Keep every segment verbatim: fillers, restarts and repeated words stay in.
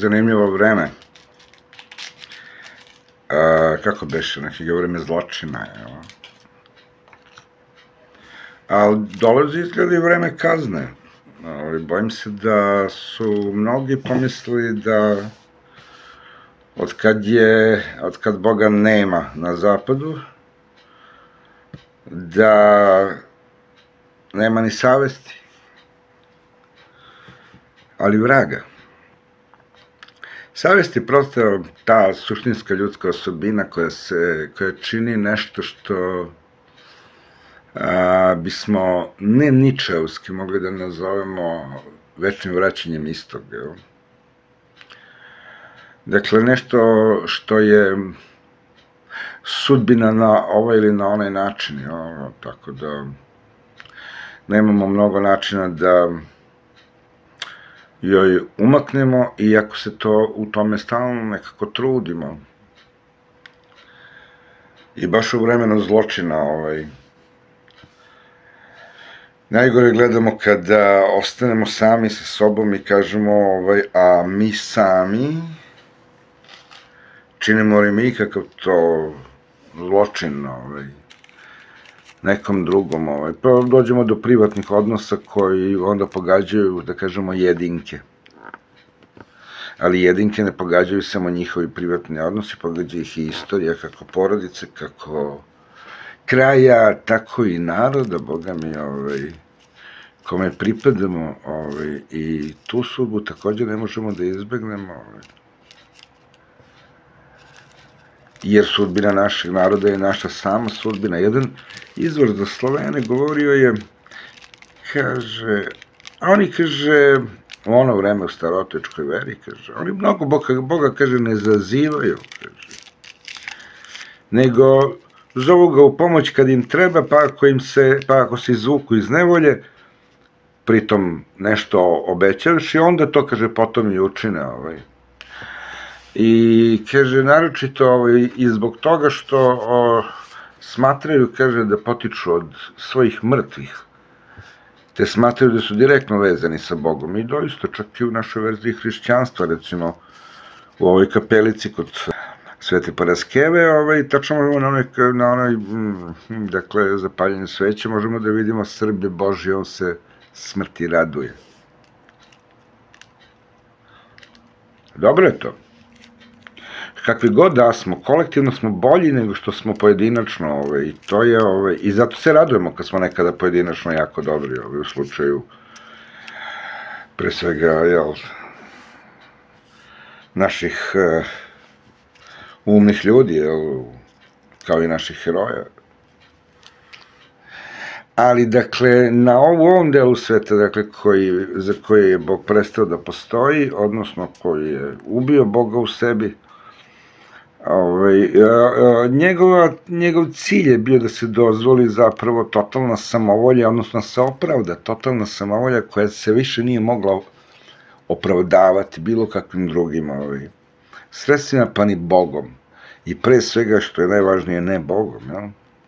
zanimljivo vreme. Kako beše, neki ga vreme zločina, evo. Ali dolazi izgleda i vreme kazne. Bojim se da su mnogi pomislili da od kad je, od kad Boga nema na zapadu, da nema ni savesti, ali vraga. Savest je prosto ta suštinska ljudska osobina koja se, koja čini nešto što a, bismo ne ničevski mogli da nazovemo večnim vraćanjem istog. Jel? Dakle, nešto što je sudbina na ovaj ili na onaj način, jel? Tako da nemamo mnogo načina da joj umaknemo, iako se to u tome stalno nekako trudimo. I baš u vremenu zločina, ovaj, najgore gledamo kada ostanemo sami sa sobom i kažemo, ovaj, a mi sami, činimo li mi kakav to zločin, ovaj, nekom drugom, ovaj, pa dođemo do privatnih odnosa koji onda pogađaju, da kažemo, jedinke. Ali jedinke ne pogađaju samo njihovi privatni odnosi, pogađa ih i istorija, kako porodice, kako kraja, tako i naroda, Boga mi, ovaj, kome pripadamo, ovaj, i tu sudbu također ne možemo da izbegnemo, ovaj. Jer sudbina našeg naroda je naša sama sudbina. Jedan izvor za Slovene govorio je, kaže, a oni, kaže, u ono vreme u starootečkoj veri, kaže, oni mnogo Boga, Boga, kaže, ne zazivaju, kaže, nego zovu ga u pomoć kad im treba, pa ako, im se, pa ako se izvuku iz nevolje, pritom nešto obećavši, onda to, kaže, potom i učine, ovaj. I, kaže, naročito ovaj, i zbog toga što o, smatraju, kaže, da potiču od svojih mrtvih, te smatraju da su direktno vezani sa Bogom. I doista, čak i u našoj verziji hrišćanstva, recimo, u ovoj kapelici kod Svete Paraskeve, ovaj, tačno na onoj, na onoj, dakle, zapaljenju sveće, možemo da vidimo Srbe Božje, on se smrti raduje. Dobro je to. Kakvi god da smo, kolektivno smo bolji nego što smo pojedinačno, ovaj, to je, ovaj, i zato se radujemo kad smo nekada pojedinačno jako dobri, ovaj, u slučaju, pre svega, jel, naših uh, umnih ljudi, jel, kao i naših heroja. Ali, dakle, na ovom delu sveta, dakle, koji, za koje je Bog prestao da postoji, odnosno koji je ubio Boga u sebi, Ovaj, njegova, njegov cilj je bio da se dozvoli zapravo totalna samovolja, odnosno se opravda totalna samovolja koja se više nije mogla opravdavati bilo kakvim drugim ovaj, sredstvima, pa ni Bogom. I pre svega, što je najvažnije, ne Bogom. Ja?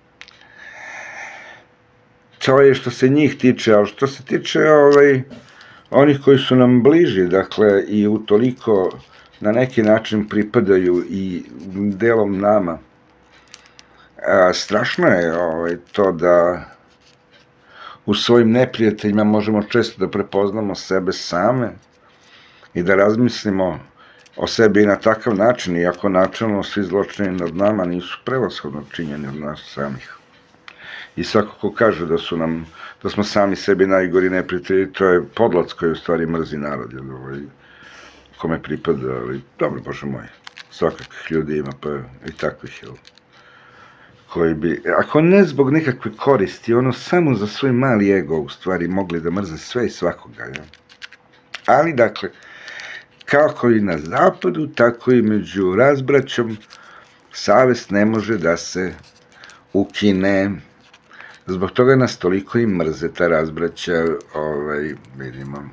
To je što se njih tiče, ali što se tiče ovaj, onih koji su nam bliži, dakle, i utoliko na neki način pripadaju i delom nama. A, strašno je ovaj, to da u svojim neprijateljima možemo često da prepoznamo sebe same i da razmislimo o sebi i na takav način, iako načelno svi zločini nad nama nisu prevashodno činjeni od nas samih. I svako ko kaže da su nam, da smo sami sebi najgori neprijatelji, to je podlac koji u stvari mrzi narod, jer ovaj, kome pripada, ali dobro, Bože moj, svakakvih ljudi ima, pa i takvih, jel, koji bi, ako ne zbog nekakve koristi, ono samo za svoj mali ego, u stvari, mogli da mrze sve i svakoga, jel. Ali, dakle, kako i na zapadu, tako i među razbraćom, savest ne može da se ukine. Zbog toga nas toliko i mrze ta razbraća, ovaj, vidimo,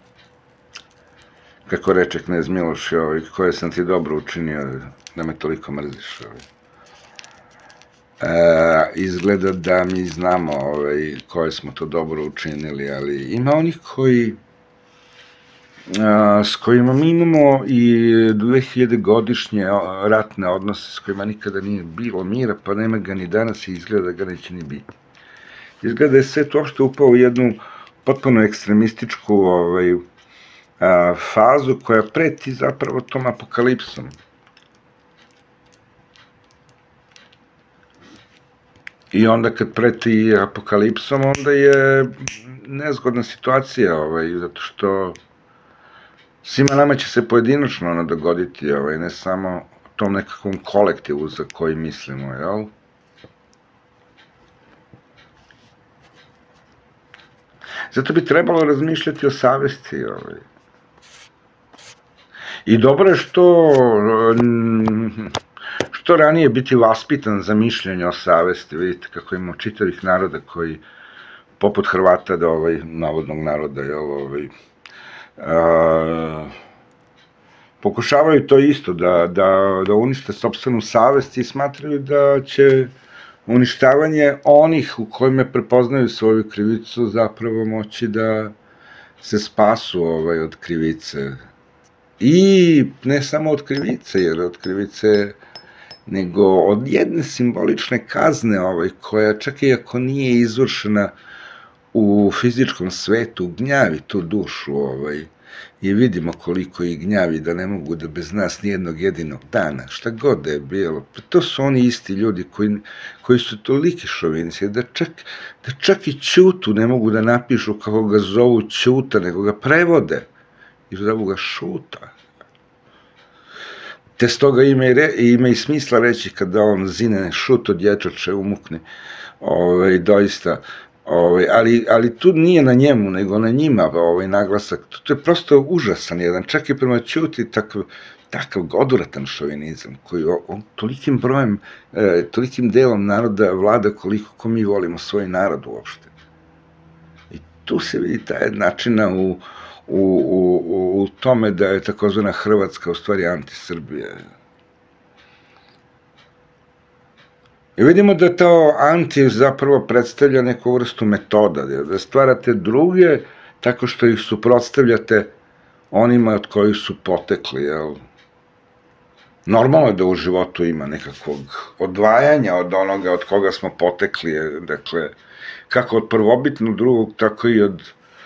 kako reče knez Miloš, ovaj, koje sam ti dobro učinio, da me toliko mrziš. Ovaj. E, izgleda da mi znamo ovaj, koje smo to dobro učinili, ali ima onih koji s kojima mi imamo i dve hiljade godišnje ratne odnose s kojima nikada nije bilo mira, pa nema ga ni danas i izgleda da ga neće ni biti. Izgleda da je svet uopšte upao u jednu potpuno ekstremističku fazu koja preti zapravo tom apokalipsom. I onda kad preti apokalipsom, onda je nezgodna situacija, zato što svima nama će se pojedinačno ono dogoditi, ne samo tom nekakvom kolektivu za koji mislimo, jel? Zato bi trebalo razmišljati o savesti, i dobro je što što ranije biti vaspitan za mišljenje o savesti. Vidite kako imamo čitavih naroda koji, poput Hrvata, navodnog naroda, pokušavaju to isto, da unište sopstvenu savest i smatraju da će uništavanje onih u kojima prepoznaju svoju krivicu zapravo moći da se spasu od krivice. I ne samo od krivice, jer od krivice, nego od jedne simbolične kazne koja čak i ako nije izvršena u fizičkom svetu, gnjavi tu dušu i vidimo koliko ih gnjavi da ne mogu da bez nas nijednog jedinog dana, šta god da je bilo. To su oni isti ljudi koji su toliki šovinisti, da čak i Ćutu ne mogu da napišu kako ga zovu Ćuta, nego ga prevode i zovu ga Šuta. Te stoga ima i smisla reći kada on zine Šuto dječače umukne, doista, ali tu nije na njemu, nego na njima naglasak. To je prosto užasan jedan, čak i prema Ćuti takav odvratan šovinizam, koji tolikim brojem, tolikim delom naroda vlada koliko mi volimo svoj narod uopšte. I tu se vidi ta jednačina u u tome da je takozvana Hrvatska u stvari anti-Srbija. I vidimo da to anti zapravo predstavlja neku vrstu metoda, da stvarate druge tako što ih suprotstavljate onima od kojih su potekli. Normalno je da u životu ima nekakvog odvajanja od onoga od koga smo potekli, dakle, kako od prvobitnog drugog, tako i od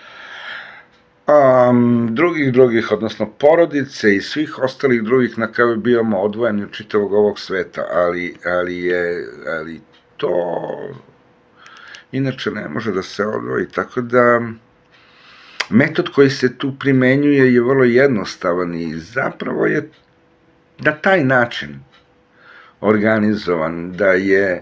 drugih drugih, odnosno porodice i svih ostalih drugih, na kraju bivamo odvojeni od čitavog ovog sveta, ali je, ali to inače ne može da se odvoji, tako da metod koji se tu primenjuje je vrlo jednostavan i zapravo je na taj način organizovan, da je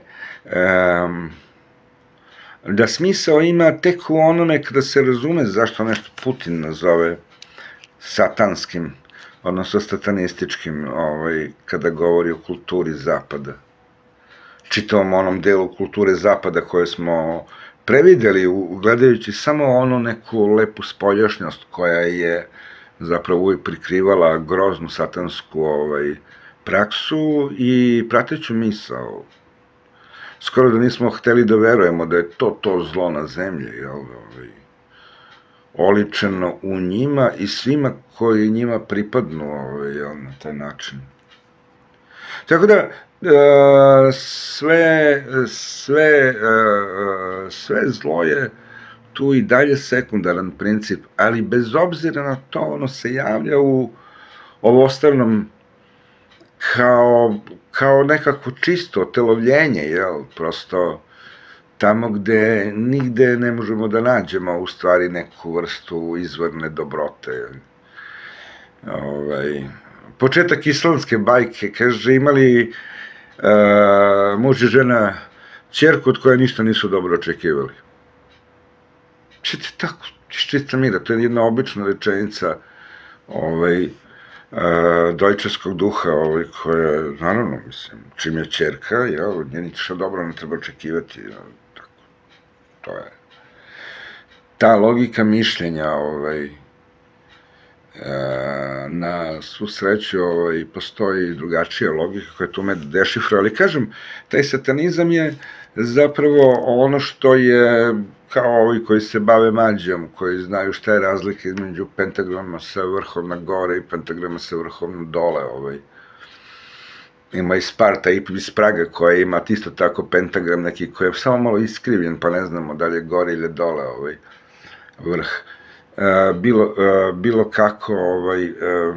da smisao ima tek u onome kada se razume zašto nešto Putin nazove satanskim, odnosno satanističkim, kada govori o kulturi Zapada. Čitavom onom delu kulture Zapada koje smo prevideli, gledajući samo onu neku lepu spoljašnjost koja je zapravo uvijek prikrivala groznu satansku praksu i prateću misao. Skoro da nismo hteli da verujemo da je to to zlo na zemlji, oličeno u njima i svima koji njima pripadnu na taj način. Tako da, sve, sve, sve zlo je tu i dalje sekundaran princip, ali bez obzira na to, ono se javlja u ovostranom kao, kao nekako čisto otelovljenje, jel, prosto tamo gde nigde ne možemo da nađemo u stvari neku vrstu izvorne dobrote. Ovaj, početak islamske bajke, kaže, imali uh, muž i žena ćerku od koje ništa nisu dobro očekivali. Čete tako, čista mira, to je jedna obična rečenica ovaj, dojčarskog duha, ovaj, koja, naravno, mislim, čim je ćerka, jel, od nje ništa dobro ne treba očekivati, jel, tako, to je. Ta logika mišljenja, ovaj, na svu sreću postoji drugačija logika koja tu me dešifra, ali kažem, taj satanizam je zapravo ono što je kao ovi koji se bave mađijom, koji znaju šta je razlika između pentagrama sa vrhovna gore i pentagrama sa vrhovna dole, ovaj. Ima i Sparta i iz Praga koja ima isto tako pentagram neki koji je samo malo iskrivljen, pa ne znamo da li je gore ili dole ovaj vrh. E, bilo, e, bilo kako, ovaj, e,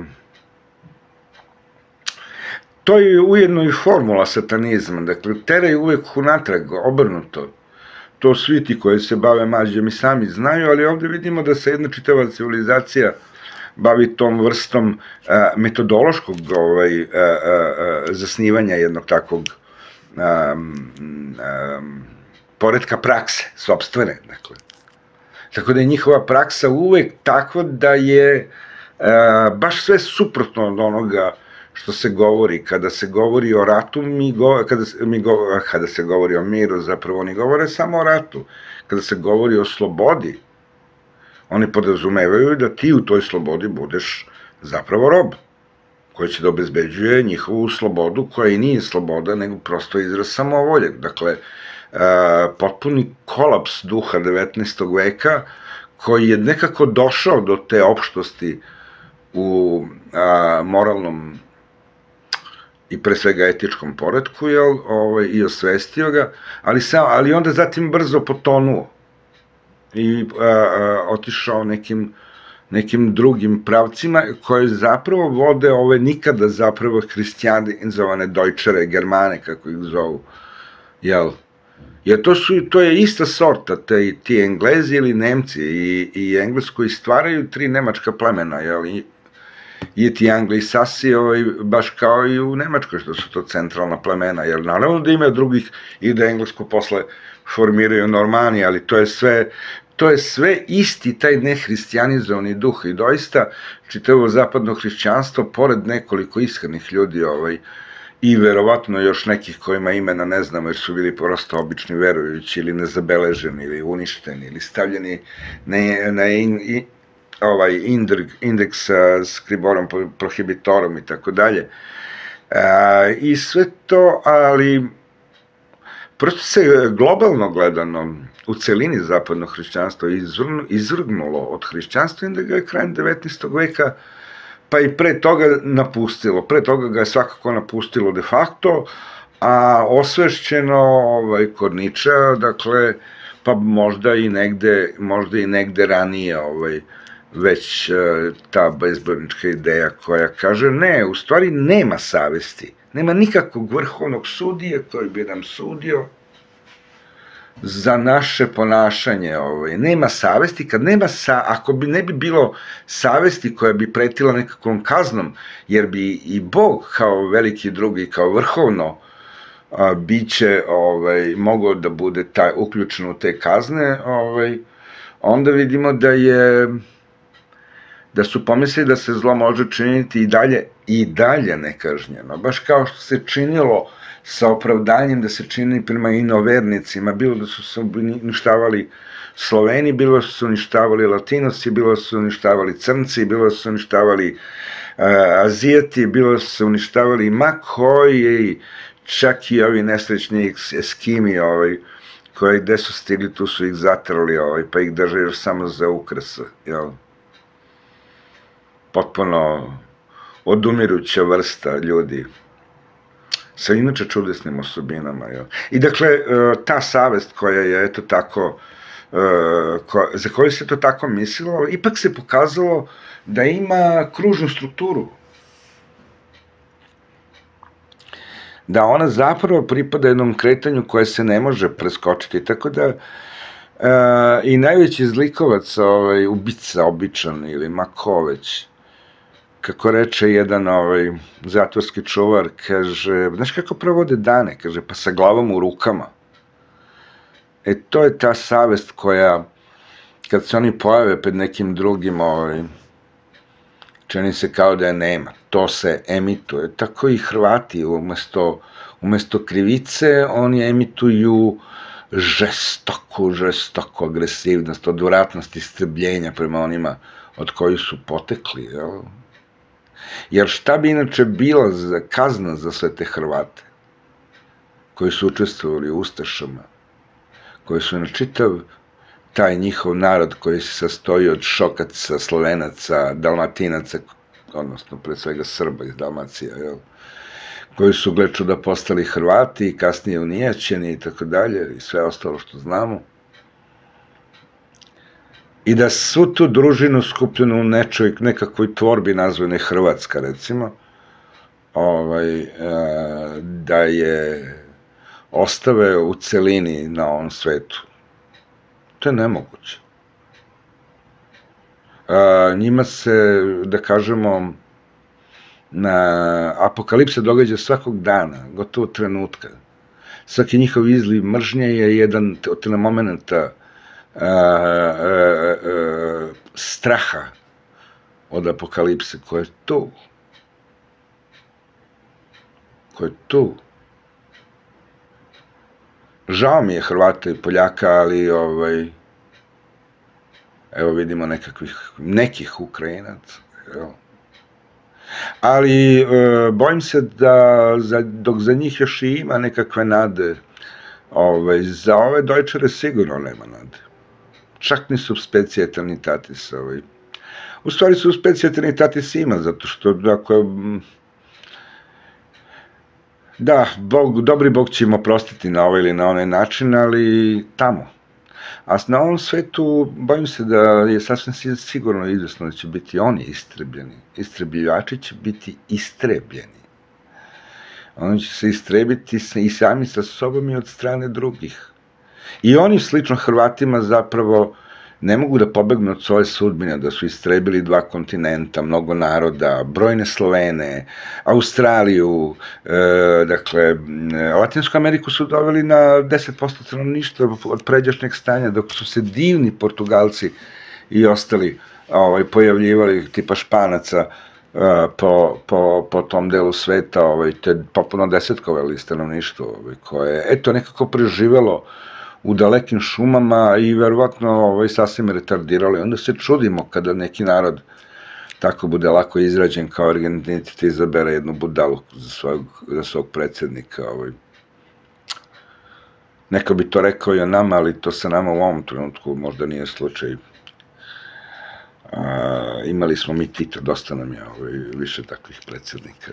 to je ujedno i formula satanizma, dakle, teraju uvek unatrag, obrnuto. To svi ti koji se bave mađijom i sami znaju, ali ovde vidimo da se jedna čitava civilizacija bavi tom vrstom a, metodološkog ovaj, a, a, zasnivanja jednog takvog a, a, poretka prakse, sopstvene, dakle. Tako da je njihova praksa uvek takva da je a, baš sve suprotno od onoga što se govori. Kada se govori o ratu, mi go, kada, se, mi go, kada se govori o miru, zapravo oni govore samo o ratu. Kada se govori o slobodi, oni podrazumevaju da ti u toj slobodi budeš zapravo rob, koji će da obezbeđuje njihovu slobodu, koja i nije sloboda, nego prosto izraz samovolje. Dakle, a, potpuni kolaps duha devetnaestog veka, koji je nekako došao do te opštosti u a, moralnom i pre svega etičkom poretku, jel, ovaj, i osvestio ga, ali, sam, ali onda zatim brzo potonuo i a, a, otišao nekim, nekim drugim pravcima koje zapravo vode ove nikada zapravo hristijanizovane dojčare, germane, kako ih zovu, jel? Jer to, su, to je ista sorta, te, ti Englezi ili Nemci i, i Englesko stvaraju tri nemačka plemena, jel? I, i ti Angli i Sasi, ovaj, baš kao i u Nemačkoj, što su to centralna plemena, jer naravno da ima drugih i da Englesko posle formiraju Normani, ali to je sve, to je sve isti taj nehristijanizovani duh i doista čitavo zapadno hrišćanstvo, pored nekoliko iskrenih ljudi, ovaj, i verovatno još nekih kojima imena ne znamo, jer su bili prosto obični verujući ili nezabeleženi ili uništeni ili stavljeni na, na in, in, ovaj indeks scriborum prohibitorum i tako dalje. I sve to, ali prosto se globalno gledano u celini zapadno hrišćanstvo izvrgnulo od hrišćanstva i da ga je krajem devetnaestog veka pa i pre toga napustilo. Pre toga ga je svakako napustilo de facto, a osvešćeno ovaj, kod Ničea, dakle, pa možda i negde, možda i negde ranije ovaj, već ta bezbojnička ideja koja kaže ne, u stvari nema savesti, nema nikakvog vrhovnog sudije koji bi nam sudio za naše ponašanje, ovaj. Nema savesti, kad nema sa, ako bi ne bi bilo savesti koja bi pretila nekakvom kaznom, jer bi i Bog kao veliki drugi, kao vrhovno a, biće ovaj, mogao da bude taj, uključen u te kazne, ovaj, onda vidimo da je da su pomislili da se zlo može činiti i dalje, i dalje nekažnjeno, baš kao što se činilo sa opravdanjem da se čini prema inovernicima, bilo da su se uništavali Sloveni, bilo da su se uništavali Latinoci, bilo da su se uništavali Crnci, bilo da su se uništavali uh, Azijeti, bilo da su se uništavali ma koji, čak i ovi nesrećni Eskimi, ovaj, koji gde su stigli, tu su ih zatrali, ovaj, pa ih drže još samo za ukras, jel? Potpuno odumiruća vrsta ljudi sa inače čudesnim osobinama. Jel? I dakle, ta savest koja je, eto tako, za koju se to tako mislilo, ipak se pokazalo da ima kružnu strukturu. Da ona zapravo pripada jednom kretanju koje se ne može preskočiti, tako da i najveći zlikovac, ovaj, ubica običan ili mako već, kako reče jedan ovaj, zatvorski čuvar, kaže, znaš kako provode dane, kaže, pa sa glavom u rukama. E, to je ta savest koja, kad se oni pojave pred nekim drugim, ovaj, čini se kao da je nema, to se emituje. Tako i Hrvati, umesto, umesto krivice, oni emituju žestoku, žestoku agresivnost, odvratnost i strbljenja prema onima od kojih su potekli, jel? Jer šta bi inače bila za kazna za sve te Hrvate koji su učestvovali u ustašama, koji su na čitav taj njihov narod koji se sastoji od Šokaca, Slovenaca, Dalmatinaca, odnosno pre svega Srba iz Dalmacija, koji su, gle čuda, postali Hrvati i kasnije unijećeni i tako dalje i sve ostalo što znamo. I da svu tu družinu skupljenu u nečoj, nekakvoj tvorbi nazvane Hrvatska, recimo, da je ostave u celini na ovom svetu. To je nemoguće. Njima se, da kažemo, apokalipsa događa svakog dana, gotovo trenutka. Svaki njihov izliv mržnje je jedan od momenta straha od apokalipse, koja je tu. Koja je tu. Žao mi je Hrvata i Poljaka, ali evo vidimo nekih Ukrajinaca. Ali bojim se da dok za njih još i ima nekakve nade, za ove Dojčare sigurno nema nade. Čak ni subspecia eternitatis. U stvari subspecia eternitatis ima, zato što da, dobri Bog će im oprostiti na ovaj ili na onaj način, ali tamo. A na ovom svetu, bojim se da je sasvim sigurno izvesno da će biti oni istrebljeni. Istrebljivači će biti istrebljeni. Oni će se istrebiti i sami sa sobom i od strane drugih. I oni, slično Hrvatima, zapravo ne mogu da pobegnu od svoje sudbine, da su istrebili dva kontinenta, mnogo naroda, brojne Slovene, Australiju, dakle, Latinsku Ameriku su doveli na deset posto stanovništva od pređašnjeg stanja, dok su se divni Portugalci i ostali pojavljivali, tipa Španaca, po tom delu sveta, te popuno desetkovali stanovništvo, koje je, eto, nekako preživelo u dalekim šumama i verovatno sasvim retardiralo. Onda se čudimo kada neki narod tako bude lako izrađen kao Argentinici te izabere jednu budalu za svog predsednika. Neko bi to rekao i o nama, ali to sa nama u ovom trenutku možda nije slučaj. Imali smo mi Tito, dosta nam je više takvih predsednika.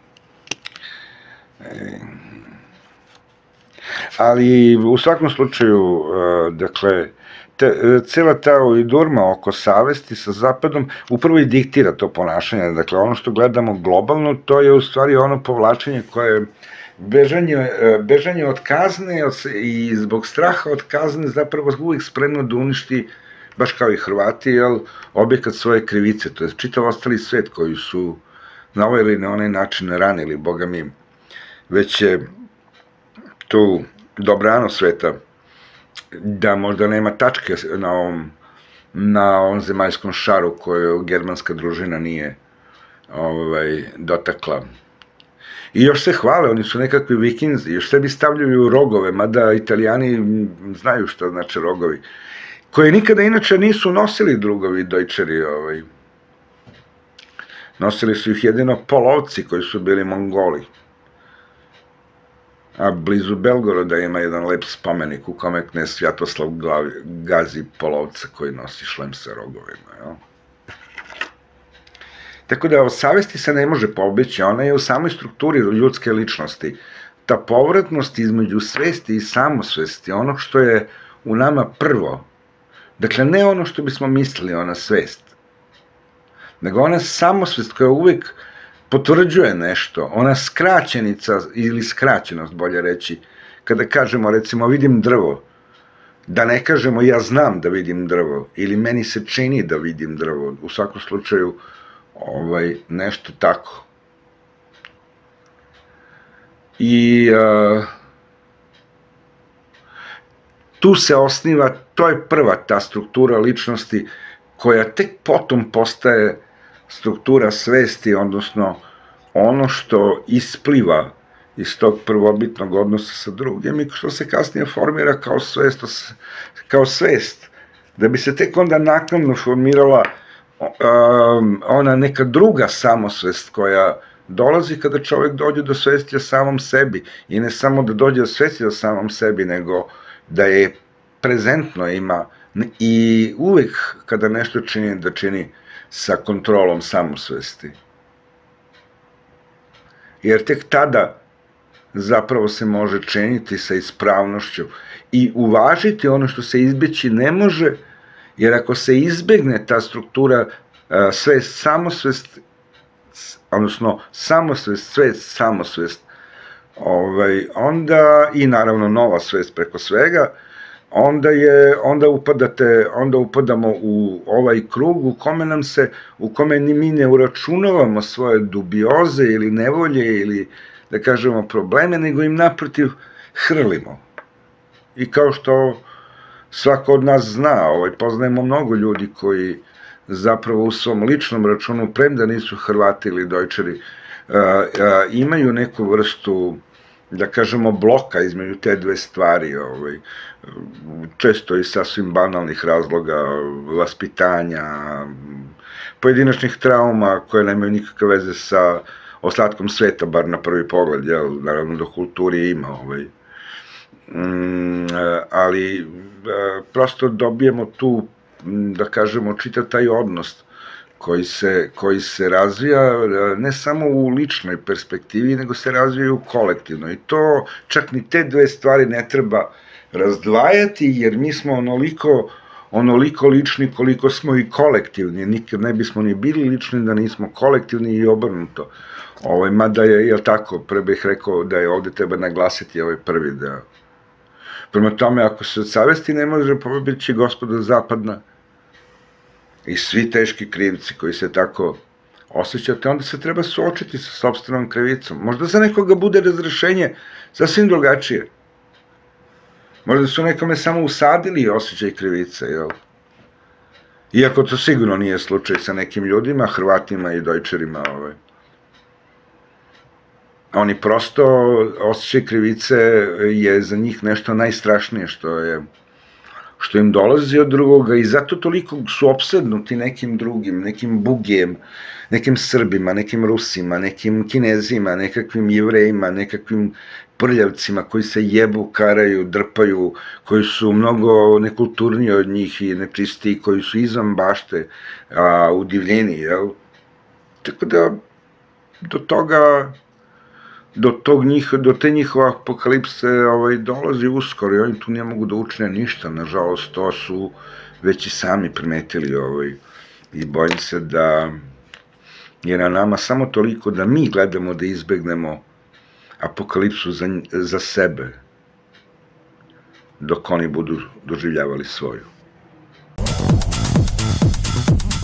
Ali u svakom slučaju, dakle, cela ta durma oko savesti sa Zapadom upravo i diktira to ponašanje. Dakle, ono što gledamo globalno, to je u stvari ono povlačenje koje je bežanje od kazne i zbog straha od kazne zapravo uvijek spremno da uništi, baš kao i Hrvati, objekat svoje krivice, to je čitav ostali svet koji su na ovaj ili na onaj način ranili, Boga mi, već je tu dobrano sveta, da možda nema tačke na ovom zemaljskom šaru koju germanska družina nije dotakla. I još se hvale, oni su nekakvi vikinzi, još sebi stavljaju rogove, mada Italijani znaju što znači rogovi, koje nikada inače nisu nosili drugovi Dojčeri. Nosili su ih jedino polovci koji su bili Mongoli. A blizu Belgoroda ima jedan lep spomenik u kome knez Svjatoslav gazi polovca koji nosi šlem sa rogovima. Tako da o savesti se ne može pobeći, ona je u samoj strukturi ljudske ličnosti. Ta povratnost između svesti i samosvesti, ono što je u nama prvo, dakle ne ono što bismo mislili, ona svest, nego ona samosvest koja uvijek potvrđuje nešto, ona skraćenica ili skraćenost, bolje reći, kada kažemo, recimo, vidim drvo, da ne kažemo ja znam da vidim drvo, ili meni se čini da vidim drvo, u svakom slučaju nešto tako. I tu se osniva, to je prva ta struktura ličnosti koja tek potom postaje struktura svesti, odnosno ono što ispliva iz tog prvobitnog odnosa sa drugim i što se kasnije formira kao svest, da bi se tek onda naknadno formirala ona neka druga samosvest koja dolazi kada čovjek dođe do svesti o samom sebi i ne samo da dođe do svesti o samom sebi, nego da je prezentno ima I uvek kada nešto čini, da čini sa kontrolom samosvesti. Jer tek tada zapravo se može činiti sa ispravnošću i uvažiti ono što se izbeći ne može, jer ako se izbegne ta struktura svest, samosvest, odnosno samosvest, svest, samosvest, onda, i naravno nova svest preko svega, onda je, onda upadate, onda upadamo u ovaj krug u kome nam se, u kome mi ne uračunavamo svoje dubioze ili nevolje ili, da kažemo, probleme, nego im naprotiv hrlimo. I kao što svako od nas zna, ovaj, poznajemo mnogo ljudi koji zapravo u svom ličnom računu, premda nisu Hrvati ili Dojčari, imaju neku vrstu, da kažemo, bloka između te dve stvari, često i sasvim banalnih razloga, vaspitanja, pojedinačnih trauma koje nemaju nikakve veze sa ostatkom sveta, bar na prvi pogled, naravno da kulturi ima, ali prosto dobijemo tu, da kažemo, čitav taj odnos koji se razvija ne samo u ličnoj perspektivi, nego se razvija i u kolektivnoj. I to, čak ni te dve stvari ne treba razdvajati, jer mi smo onoliko, onoliko lični koliko smo i kolektivni. Nikad ne bismo ni bili lični da nismo kolektivni i obrnuto. Mada je, jel tako, pre bih rekao da je ovde treba naglasiti ovaj prvi deo. Prema tome, ako se od savesti ne može pobjeći gospoda zapadna, i svi teški krivci koji se tako osjećate, onda se treba suočiti sa sopstvenom krivicom. Možda za nekoga bude razrešenje sasvim drugačije. Možda su nekome samo usadili osjećaj krivice, jel? Iako to sigurno nije slučaj sa nekim ljudima, Hrvatima i Dojčerima. Oni prosto, osjećaj krivice je za njih nešto najstrašnije što je što im dolazi od drugoga i zato toliko su opsednuti nekim drugim, nekim Bugijem, nekim Srbima, nekim Rusima, nekim Kinezima, nekakvim Jevrejima, nekakvim prljavcima koji se jebu, karaju, drpaju, koji su mnogo nekulturniji od njih i nečistiji, koji su izvan bašte, udivljeni, jel? Tako da do toga, do te njihove apokalipse dolazi uskoro i oni tu ne mogu da učine ništa, nažalost, to su već i sami primetili i bojim se da je na nama samo toliko da mi gledamo da izbegnemo apokalipsu za sebe, dok oni budu doživljavali svoju.